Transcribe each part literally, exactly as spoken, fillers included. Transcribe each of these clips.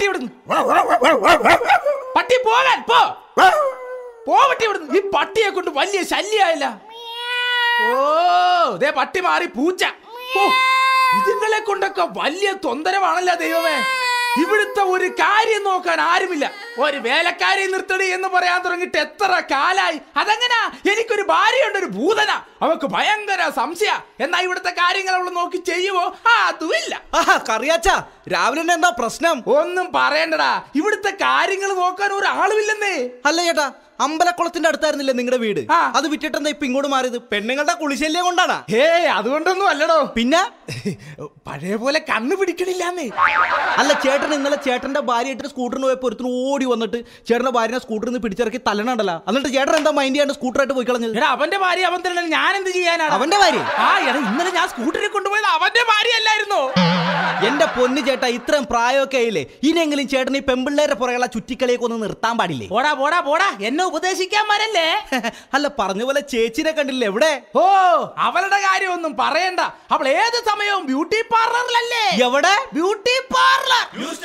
പട്ടി ഇവിടുന്ന്. പട്ടി പോകാൻ പോ പോ പട്ടി ഇവിടുന്ന്. ഈ പട്ടിയെ കൊണ്ട് വലിയ ശല്യായില്ല. ഓ ദേ പട്ടി മാറി പൂച്ച. ഓ ഇതുങ്ങളെ കൊണ്ടൊക്കെ വലിയ തൊന്തരമാണല്ലോ ദൈവമേ. ഇവിടുത്തെ ഒരു കാര്യം നോക്കാൻ ആരുമില്ല. ഒരു വേലക്കാരി നിർത്തടി എന്ന് പറയാൻ തുടങ്ങിട്ട് എത്ര കാലായി. അതെങ്ങനാ? എനിക്കൊരു ഭാര്യയുണ്ട്, ഒരു ഭൂതന. അവക്ക് ഭയങ്കര സംശയ. എന്നാ ഇവിടുത്തെ കാര്യങ്ങൾ അവള് നോക്കി ചെയ്യുവോ? ആ അതുമില്ല. കറിയാച്ചാ രാവിലെ എന്താ പ്രശ്നം? ഒന്നും പറയണ്ടടാ, ഇവിടുത്തെ കാര്യങ്ങൾ നോക്കാൻ ഒരാളുമില്ലെന്നേ. അല്ല ചേട്ടാ, അമ്പലക്കുളത്തിന്റെ അടുത്തായിരുന്നില്ലേ നിങ്ങളുടെ വീട്? അത് വിറ്റിട്ടെന്താ ഇപ്പൊ ഇങ്ങോട്ട് മാറിയത്? പെണ്ണുങ്ങളുടെ കുളിശല്യം കൊണ്ടാണ്? ഹേ അതുകൊണ്ടൊന്നും അല്ലടോ. പിന്നെ പഴയ പോലെ കണ്ണു പിടിക്കണില്ലാന്നേ. അല്ല ചേട്ടൻ ഇന്നലെ ചേട്ടന്റെ ഭാര്യയായിട്ട് സ്കൂട്ടറിന് പോയപ്പോ ഒരുത്തിന് ഓടി വന്നിട്ട് ചേട്ടന്റെ ഭാര്യനെ സ്കൂട്ടറിൽ നിന്ന് പിടിച്ചിറക്കി തല്ലണണ്ടല്ലോ. എന്നിട്ട് ചേട്ടൻ എന്താ മൈൻഡ് ചെയ്യാണ്ട് സ്കൂട്ടറായിട്ട് പോയി കളഞ്ഞത്? എടാ അവന്റെ ഭാര്യ അവൻ തന്നെ, ഞാൻ എന്ത് ചെയ്യാനാണ്? അവന്റെ ഭാര്യ? ആ എടാ ഇന്നലെ ഞാൻ സ്കൂട്ടറിൽ കൊണ്ടുപോയത് അവന്റെ ഭാര്യ അല്ലായിരുന്നോ? എന്റെ പൊന്നു ചേട്ടാ, ഇത്രയും പ്രായമൊക്കെ ആയില്ലേ, ഇനിയെങ്കിലും ചേട്ടൻ ഈ പെമ്പിള്ളേരെ പുറകെയുള്ള ചുറ്റിക്കളിയൊക്കെ ഒന്ന് നിർത്താൻ പാടില്ലേ? പോടാ പോടാ പോടാ, എന്നെ ഉപദേശിക്കാൻ വരല്ലേ. അല്ല പറഞ്ഞ പോലെ ചേച്ചിനെ കണ്ടില്ലേ എവിടെ? ഓ അവളുടെ കാര്യം ഒന്നും പറയണ്ട. അവൾ ഏത് സമയവും ബ്യൂട്ടി പാർലറിലല്ലേ. എവിടെ? Beauty parlour.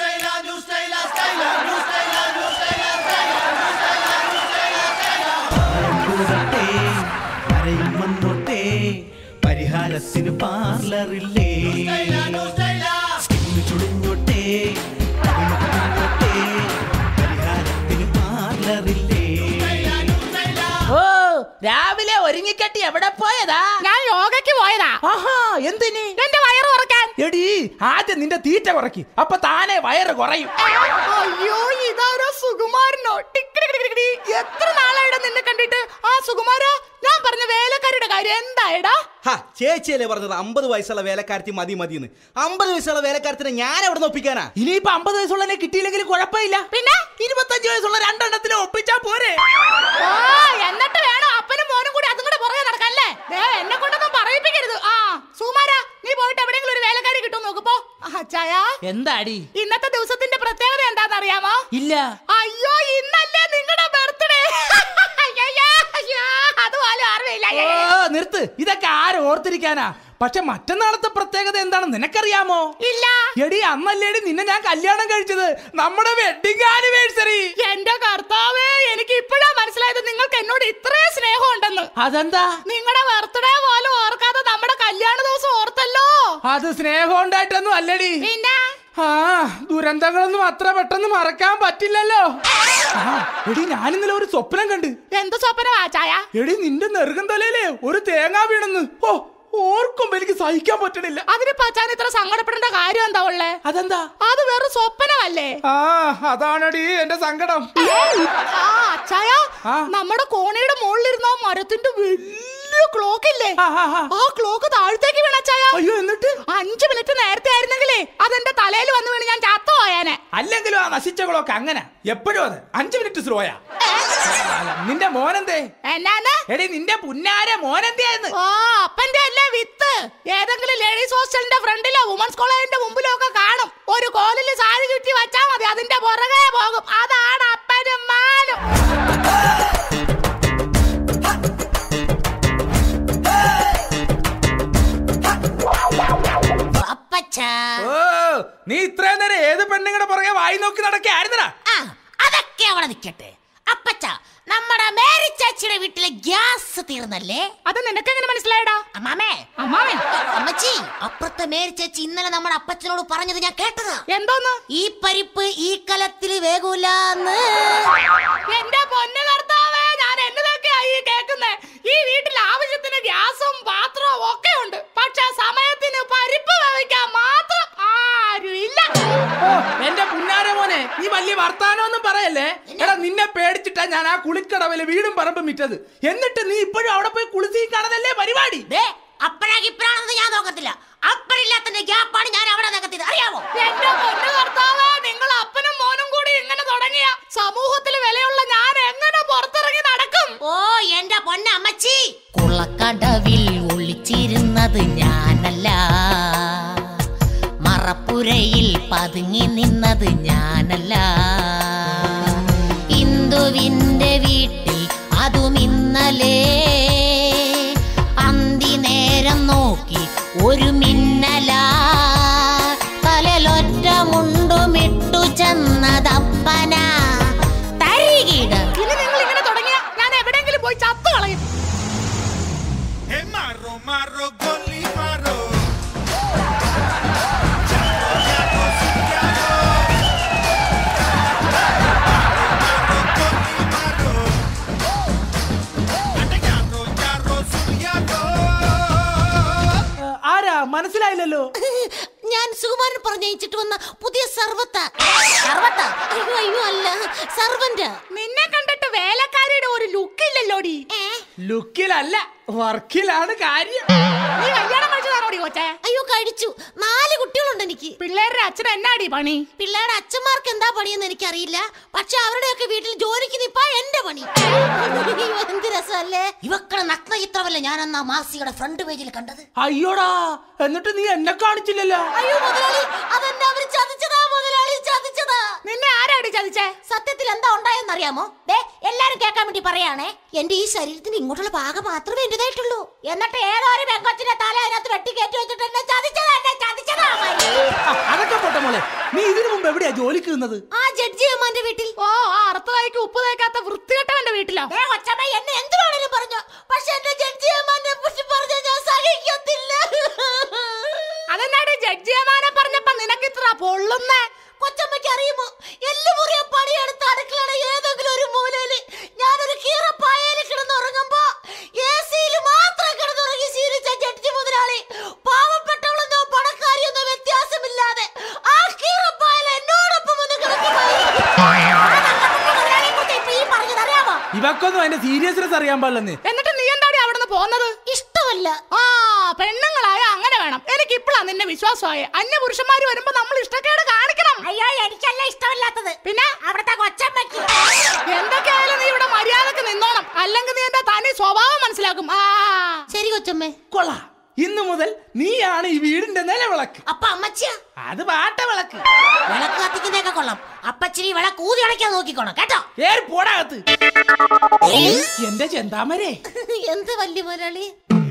പരിഹാരത്തിന് പാർലറില്ലേ, ചുളിഞ്ഞോട്ടെ പരിഹാരത്തിന് പാർലറില്ലേ. ഓ രാവിലെ ഒരുങ്ങിക്കെട്ടി എവിടെ പോയതാ? ഞാൻ യോഗയ്ക്ക് പോയതാ. ആഹാ എന്തിന്? എന്റെ വയറ് കുറയ്ക്കാൻ. എടി ആദ്യം നിന്റെ തീറ്റ കുറയ്ക്ക്, അപ്പൊ താനെ വയറ് കുറയും. അയ്യോ ഇതാരോ സുകുമാരനോ? എത്ര നാളായിടാ നിന്നെ കണ്ടിട്ട്. ആ സുകുമാര, ഞാൻ പറഞ്ഞ വേലക്കാരുടെ കാര്യം എന്തായടാ? ചേച്ചിയല്ലേ പറഞ്ഞത് അമ്പത് വയസ്സുള്ള വേലക്കാരത്തി മതി മതിന്ന്. അമ്പത് വയസ്സുള്ള വേലക്കാരത്തിനെ ഞാൻ എവിടെ നിന്ന് ഒപ്പിക്കാനാ? ഇനിയിപ്പൊ അമ്പത് വയസ്സുള്ളതിനെ കിട്ടിയില്ലെങ്കിൽ കുഴപ്പമില്ല. പിന്നെ ഇരുപത്തഞ്ച് വയസ്സുള്ള രണ്ടെണ്ണത്തിനെ ഒപ്പിച്ചാ പോരെ? എന്നിട്ട് വേണം അപ്പനും മോനും കൂടി അതും കൂടെ പുറകെ നടക്കല്ലേ? എന്നെ കൊണ്ടൊന്നും പറയിപ്പിക്കരുത്. ആ സുകുമാര, നീ പോയിട്ട് എവിടെയെങ്കിലും ഒരു വേലക്കാരി കിട്ടും നോക്കുമ്പോ. എന്താടി ഇന്നത്തെ ദിവസത്തിന്റെ പ്രത്യേകത എന്താന്ന് അറിയാമോ? ഇല്ല. അയ്യോ ഇന്നല്ലേ നിങ്ങളുടെ ബർത്ത്ഡേ. അതുപോലെ അറിയില്ല. നിർത്ത്, ഇതൊക്കെ ആരും ഓർത്തിരിക്കാനാ. പക്ഷെ മറ്റന്നാളത്തെ പ്രത്യേകത എന്താണെന്ന് നിനക്കറിയാമോ? ഇല്ല. എടി അന്നല്ലേടി നിന്നെ ഞാൻ കല്യാണം കഴിച്ചത്, നമ്മുടെ വെഡിങ് ആനിവേഴ്സറി. എന്റെ കർത്താവേ, എനിക്ക് ഇപ്പോഴാ മനസ്സിലായത് നിങ്ങൾക്ക് എന്നോട് ഇത്രയും സ്നേഹം ഉണ്ടെന്ന്. അതെന്താ? നിങ്ങളുടെ ബർത്ത്ഡേ പോലും ഓർക്കാതെ നമ്മുടെ കല്യാണ ദിവസം ഓർത്തല്ലോ. അത് സ്നേഹം ഉണ്ടായിട്ടൊന്നും അല്ലടി. പിന്നെ ആ ദുരന്തങ്ങളൊന്നും അത്ര പെട്ടെന്ന് മറക്കാൻ പറ്റില്ലല്ലോ. എടി ഞാനിന്നലെ ഒരു സ്വപ്നം കണ്ട്. എന്ത് സ്വപ്നമാ ചായ? എടി നിന്റെ നെറുകം തലയിലേ ഒരു തേങ്ങ വീണെന്ന്. ഓ ഓർക്കുമ്പോ എനിക്ക് സഹിക്കാൻ പറ്റണില്ല. അതിന് പച്ചാൻ ഇത്ര സങ്കടപ്പെടേണ്ട കാര്യം എന്താ ഉള്ളേ? അതെന്താ? അത് വേറെ സ്വപ്നമല്ലേ? ആ അതാണടി എന്റെ സങ്കടം. ആ അച്ചായ, നമ്മുടെ കോണയുടെ മുകളിലിരുന്ന മരത്തിന്റെ വലിയ ക്ലോക്ക് ഇല്ലേ, ആ ക്ലോക്ക് താഴത്തേക്ക് വീണ അച്ചായ. അയ്യോ എന്നിട്ട്? അഞ്ചു മിനിറ്റ് നേരത്തെ ആയിരുന്നെങ്കിലേ അതെന്റെ തലയിൽ വന്ന് വീണ് ഞാൻ ചത്തു പോയാനെ. അല്ലെങ്കിലും ആ നശിച്ച ക്ലോക്ക് അങ്ങനെ എപ്പോഴും അത് അഞ്ചു മിനിറ്റ് സ്ലോയാ. നിന്റെ മോനെന്തേ? എന്നാന്ന്? എടി നിന്റെ പുന്നാരെ മോനെന്തേന്ന്? ഓ അപ്പന്റെ അല്ലേ വിത്ത്. ഏതെങ്കിലും ലേഡീസ് ഹോസ്റ്റലിന്റെ ഫ്രണ്ടിലോ വുമൻസ് കോളേജിന്റെ മുമ്പിലോ ഒക്കെ കാണും. ഒരു കോലില് സാരി ചുറ്റി വച്ചാ മതി, അതിന്റെ പുറകെ പോകും. അതാണ് അപ്പനും മാനും. ഓ നീ ഇത്രയും നേരം ഏത് പെണ്ണുങ്ങളുടെ പുറകെ വായി നോക്കി നടക്കായിരുന്നടാ? അതൊക്കെ അവിടെ നിൽക്കട്ടെ. അപ്പച്ച, നമ്മുടെ മേരി ചേച്ചിയുടെ വീട്ടിലെ ഗ്യാസ് തീർന്നല്ലേ? അത് നിനക്ക് എങ്ങനെ മനസ്സിലായടാ? അമ്മാമേ, അമ്മാമേ, അമ്മച്ചി, അപ്പുറത്തെ മേരി ചേച്ചി ഇന്നലെ നമ്മുടെ അപ്പച്ചനോട് പറഞ്ഞത് ഞാൻ കേട്ടതാ. എന്തോന്ന്? ഈ പരിപ്പ് ഈ കലത്തിൽ വേഗൂലെന്ന്. എന്റെ പൊന്നു കർത്താവേ, ഞാൻ എന്നതൊക്കെയായി കേൾക്കുന്നേ. ഈ വീട്ടിൽ ആവശ്യത്തിന് ഗ്യാസും പാത്രവും ഒക്കെ ഉണ്ട്, പക്ഷെ സമയത്തിന് പരിപ്പ് വേവിക്കാൻ മാത്രം ആരും ഇല്ല. എന്റെ പുന്നാരെ മോനെ, നീ വലിയ വർത്താനൊന്നും പറയല്ലേ. എടാ നിന്നെ പേടിച്ചിട്ടാ ഞാൻ ആ കുളിക്കടവില് വീടും പറമ്പും വിറ്റത്. എന്നിട്ട് നീ ഇപ്പോഴും അവിടെ പോയി കുളിസീ കാണതല്ലേ പരിപാടി? അപ്പഴാകിപ്പഴാണെന്ന് ഞാൻ നോക്കത്തില്ല. അപ്പഴില്ലാത്തന്റെ ഗ്യാപ്പാണ് ഞാൻ അവിടെ നികത്തിയത്, അറിയാമോ? എന്റെ പൊന്നു കർത്താവേ, നിങ്ങൾ അപ്പനും മോനും കൂടി ഇങ്ങനെ തുടങ്ങിയ സമൂഹത്തിൽ വിലയുള്ള ഞാൻ എങ്ങനെ പുറത്തിറങ്ങി നടക്കും? ഓ എന്റെ പൊന്നമ്മച്ചി, കുളക്കടവിൽ ഒളിച്ചിരുന്നത് ഞാനല്ല, മറപ്പുരയിൽ പതുങ്ങി നിന്നത് ഞാനല്ല, ഇന്ദുവിന്റെ വീട്ടിൽ അതും ഇന്നലെ അന്തി നേരം നോക്കി ഒരു മിന്നല തലലൊറ്റ മുണ്ടുമിട്ടു ചെന്ന മനസ്സിലായില്ലല്ലോ. ഞാൻ സുകുമാരൻ പറഞ്ഞയച്ചിട്ട് വന്ന പുതിയ സർവത്ത. സർവത്ത? അയ്യോ അയ്യോ അല്ല, സർവന്റ്. നിന്നെ കണ്ടിട്ട് വേലക്കാരിയുടെ ഒരു ലുക്ക് ഇല്ലല്ലോടി. ലുക്കിലല്ല, വർക്കിലാണ് കാര്യം. നീ കല്യാണം കഴിച്ചതാണോടി കൊച്ചേ? അയ്യോ കഴിച്ചു. നാല് കുട്ടികളുണ്ട് എനിക്ക്. പിള്ളേരുടെ അച്ഛൻ എന്നാടി പണി? പിള്ളേരുടെ അച്ഛന്മാർക്ക് എന്താ പണിയെന്ന് എനിക്കറിയില്ല. പക്ഷെ അവരുടെയൊക്കെ വീട്ടിൽ ജോലിക്ക് നിപ്പാ എന്റെ പണി. എന്ത് രസമല്ലേ? ഇവക്കളെ നഗ്ന ചിത്രമല്ലേ ഞാൻ അന്ന് മാസികയുടെ ഫ്രണ്ട് പേജിൽ കണ്ടത്. അയ്യോടാ, എന്നിട്ട് നീ എന്നെ കാണിച്ചില്ലല്ലോ. അയ്യോ മുതലാളി, അതെന്നെ അവര് ചതിച്ചതാ മുതലാളി, ചതിച്ചതാ. നിന്നെ ആരാടി ചതിച്ചേ? സത്യത്തിൽ എന്താ ഉണ്ടായെന്നറിയാമോ? ദേ എല്ലാരും കേൾക്കാൻ വേണ്ടി പറയാണേ. എന്റെ ഈ ശരീരത്തിന് ഇങ്ങോട്ടുള്ള ഭാഗം മാത്രമേ എന്റേതായിട്ടുള്ളൂ. എന്നിട്ട് ഏതോ ഒരു പെങ്കൊച്ചിന്റെ തല അതിനകത്ത് വെട്ടി കയറ്റി വെച്ചിട്ട് എന്നെ ചതിച്ചതാ, എന്നെ ചതിച്ചതാ. അതൊക്കെ പോട്ടെ മോളെ, നീ ഇതിനു മുമ്പ് എവിടെയാ ജോലിക്ക് നിന്നത്? ആ ജഡ്ജി അമ്മാന്റെ വീട്ടിൽ. ഓ, ആ അർത്ഥമായിക്ക് ഉപ്പ് തേക്കാത്ത വൃത്തികെട്ടവന്റെ വീട്ടിലോ? എന്നെ എന്ത് വേണേലും പറഞ്ഞു, പക്ഷെ എന്റെ ജഡ്ജി അമ്മാനെ കുറിച്ച് പറഞ്ഞ ഞാൻ സഹിക്കത്തില്ല. അതെന്നാടി ജഡ്ജി അമ്മാനെ പറഞ്ഞപ്പോ നിനക്ക് ഇത്ര പൊള്ളുന്നേ? കൊച്ചമ്മയ്ക്ക് അറിയുമോ, എല്ലുമുറിയ പണിയെടുത്ത് അടുക്കളയുടെ ഏതെങ്കിലും ഒരു മൂലയില് ഞാനൊരു കീറപ്പായയിൽ കിടന്നുറങ്ങുമ്പോ എ സിയിൽ മാത്രം കിടന്നുറങ്ങി ശീലിച്ച ജഡ്ജി മുതലാളി പാവപ്പെട്ടവളെന്നോ പണക്കാരിയെന്നോ വ്യത്യാസമില്ലാതെ ആ കീറപ്പായൽ എന്നോടൊപ്പം ഒന്ന് കിടക്കുമായിരുന്നു. ഇവക്കൊന്നും അതിന്റെ സീരിയസ്നെസ് അറിയാൻ പാടില്ലെന്ന്. എന്നിട്ട് നീ എന്താടി അവിടുന്ന് പോന്നത്? ഇഷ്ടമല്ല. ആ, പെണ്ണുങ്ങളായ അങ്ങനെ വേണം. എനിക്ക് ഇപ്പഴാ നിന്നെ വിശ്വാസമായ. അന്യ പുരുഷന്മാര് വരുമ്പോ നമ്മൾ ഇഷ്ടക്കേട് കാണിക്കണം. അയ്യോ എനിക്കല്ല ഇഷ്ടമല്ലാത്തത്, പിന്നെ അവിടുത്തെ കൊച്ചമ്മയ്ക്ക്. എന്തൊക്കെയായാലും നീ ഇവിടെ മര്യാദക്ക് നിന്നോണം, അല്ലെങ്കിൽ നീ എന്റെ തനി സ്വഭാവം മനസ്സിലാക്കും. ആ ശരി കൊച്ചമ്മേ. കൊള്ളാ, ഇന്നു മുതൽ നീയാണ് ഈ വീടിന്റെ നിലവിളക്ക്. അപ്പൊ അമ്മച്ചിയാ? അത് വാട്ട വിളക്ക്. വിളക്ക് കത്തിക്കുന്നതൊക്കെ കൊള്ളാം. അപ്പച്ചിരി വിളക്ക് ഊതി അടയ്ക്കാൻ നോക്കിക്കോണം കേട്ടോ. ഏറി പോടാകത്ത്. എന്റെ ചെന്താമരേ, എന്ത് വല്യ മുതലാളി.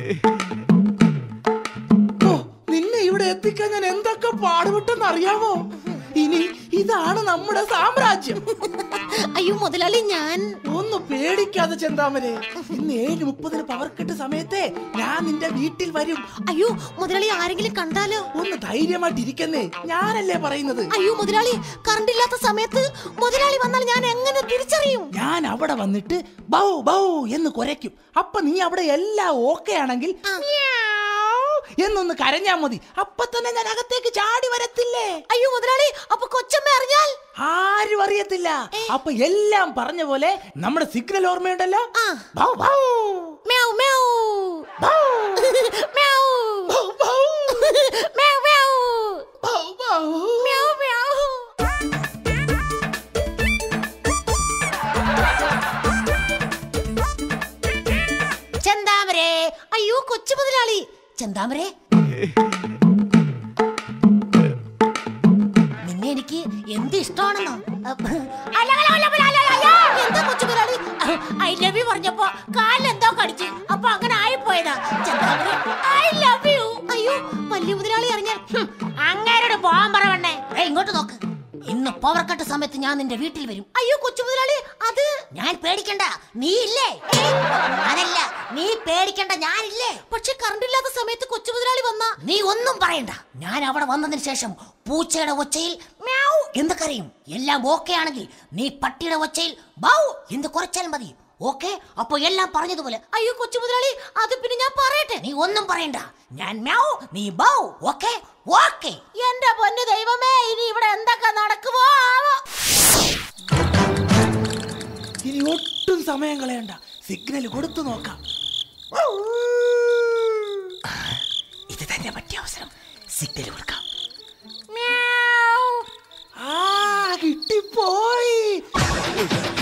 ഓ, നിന്നെ ഇവിടെ എത്തിക്കാൻ ഞാൻ എന്തൊക്കെ പാടുപെട്ടെന്ന് അറിയാമോ? ഇനി ഇതാണ് നമ്മുടെ സാമ്രാജ്യം. അയ്യോ മുതലാളി, ഞാൻ ഒന്ന് പേടിക്കാതെ ചെന്താമരേ. ഇന്ന് ഏഴ് മുപ്പതിന് പവർ കെട്ട് സമയത്തെ ഞാൻ നിന്റെ വീട്ടിൽ വരും. അയ്യോ മുതലാളി, ആരെങ്കിലും കണ്ടാലോ? ഒന്ന് ധൈര്യമായിട്ടിരിക്കുന്നേ, ഞാനല്ലേ പറയുന്നത്. അയ്യോ മുതലാളി, കറണ്ട് ഇല്ലാത്ത സമയത്ത് മുതലാളി വന്നാൽ ഞാൻ എങ്ങനെ തിരിച്ചറിയും? ഞാൻ അവിടെ വന്നിട്ട് ബൗ ബൗ എന്ന് കുരയ്ക്കും. അപ്പൊ നീ അവിടെ എല്ലാം ഓക്കെ ആണെങ്കിൽ എന്നൊന്ന് കരഞ്ഞാ മതി. അപ്പൊ തന്നെ ഞാൻ അകത്തേക്ക് ചാടി വരത്തില്ലേ? അയ്യോ മുതലാളി, അപ്പൊ കൊച്ചമ്മ അറിഞ്ഞാൽ? ആരും അറിയത്തില്ല. അപ്പൊ എല്ലാം പറഞ്ഞ പോലെ നമ്മുടെ സിഗ്നൽ ഓർമ്മയുണ്ടല്ലോ. ആ. Bow bow meow meow bow meow bow bow meow meow bow bow meow meow. ചെന്താമരേ. അയ്യോ കൊച്ചു മുതലാളി. ചെന്താമരേ, നിന്നെ എനിക്ക് എന്ത് ഇഷ്ടമാണെന്നോ? എന്താ കൊച്ചു മുതലാളി? ഐ ലവ് യു പറഞ്ഞപ്പോ കാലിലെന്തോ കടിച്ച്, അപ്പൊ അങ്ങനെ ആയിപ്പോയതാ. ചെന്താമരേ, ഐ ലവ് യു. അയ്യോ വലിയ മുതലാളി അറിഞ്ഞാൽ അങ്ങേരോട് പോവാൻ പറവണ്ണേ. ഇങ്ങോട്ട് നോക്ക്, ഇന്ന് പവർ കട്ട് സമയത്ത് ഞാൻ നിന്റെ വീട്ടിൽ വരും. അയ്യോ കൊച്ചു മുതലാളി, അത് ഞാൻ പേടിക്കണ്ട, നീ ഇല്ലേ? ഞാനല്ല, നീ പേടിക്കണ്ട, ഞാനില്ലേ? പക്ഷെ കറണ്ട് ഇല്ലാത്ത സമയത്ത് കൊച്ചു മുതലാളി വന്നാ നീ ഒന്നും പറയണ്ട. ഞാൻ അവിടെ വന്നതിന് ശേഷം പൂച്ചയുടെ ഒച്ചയിൽ മ്യാവ് എന്ന് കരയും. എല്ലാം ഓക്കെ ആണെങ്കിൽ നീ പട്ടിയുടെ ഒച്ചയിൽ ബൗ എന്ന് കുറച്ചാൽ മതി. ഓക്കെ? അപ്പൊ എല്ലാം പറഞ്ഞതുപോലെ. അയ്യോ കൊച്ചു മുതലാളി, അത് പിന്നെ ഞാൻ പറയട്ടെ? നീ ഒന്നും പറയണ്ട, ഞാൻ മ്യാവ്, നീ ബൗ. Okay okay. എന്റെ പൊന്നു ദൈവമേ, ഇനി ഇവിടെ എന്തൊക്കെ നടക്കുമോ ആവോ. ഇനി ഒട്ടും സമയം കളയണ്ട, സിഗ്നൽ കൊടുത്തു നോക്കാം. ഇത് തന്നെ പറ്റിയ അവസരം, സിഗ്നൽ കൊടുക്കാം. ആ കിട്ടിപ്പോയി.